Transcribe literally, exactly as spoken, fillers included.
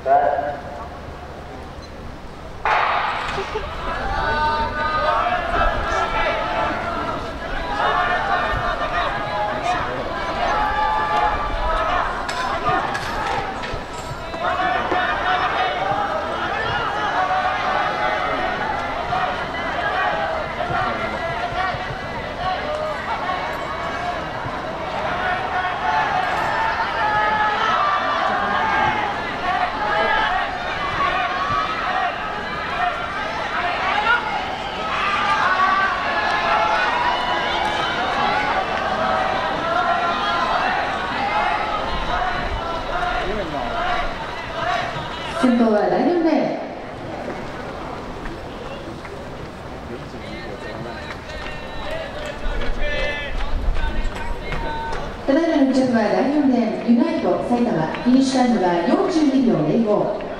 先頭はだいよんレーン。ただいまのいっ着はだいよんレーンユナイト埼玉、フィニッシュタイムがよんじゅうにびょうゼロご。